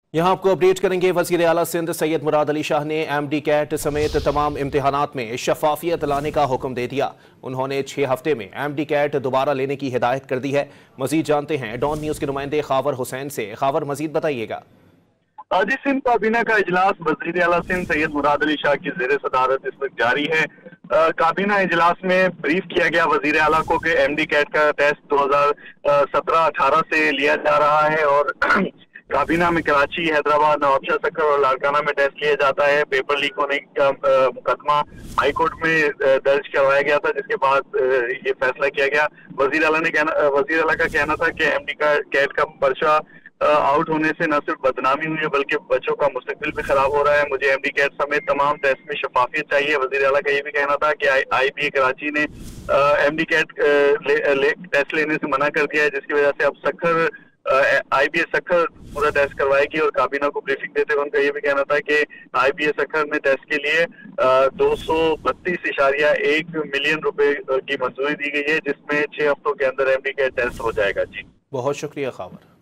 यहाँ आपको अपडेट करेंगे। वज़ीर आला सिंध सैयद मुराद अली शाह ने MD कैट समेत तमाम इम्तिहानात में शफाफियत लाने का हुक्म दे दिया। उन्होंने 6 हफ्ते में MD कैट दोबारा लेने की हिदायत कर दी है। मजीद जानते हैं डॉन न्यूज़ के नुमाइंदे खावर हुसैन से। खावर, मजीद बताइएगा। आज सिंध काबीना का इजलास वज़ीर आला सिंध सैयद मुराद अली शाह की ज़ेर सदारत इस वक्त जारी है। काबीना इजलास में ब्रीफ किया गया वज़ीर आला को कि MD कैट का टेस्ट 2017-18 से लिया जा रहा है और काबीना में कराची, हैदराबाद, नवाबशाह सक्कर और लाड़काना में टेस्ट लिया जाता है। पेपर लीक होने का मुकदमा हाई कोर्ट में दर्ज करवाया गया था, जिसके बाद ये फैसला किया गया। वज़ीर आला का कहना था कि MD कैट का पर्चा आउट होने से न सिर्फ बदनामी हुई है बल्कि बच्चों का मुस्तकबिल भी खराब हो रहा है। मुझे MD कैट समेत तमाम टेस्ट में शफाफियत चाहिए। वज़ीर आला का ये भी कहना था कि IBA कराची ने MD कैट टेस्ट लेने से मना कर दिया है, जिसकी वजह से अब सक्खर IBA सक्खर पूरा टेस्ट करवाएगी। और काबीना को ब्रीफिंग देते हुए उनका ये भी कहना था कि IBA सक्खर में टेस्ट के लिए 232.1 मिलियन रुपए की मंजूरी दी गई है, जिसमें 6 हफ्तों के अंदर MD कैट टेस्ट हो जाएगा। जी, बहुत शुक्रिया खावर।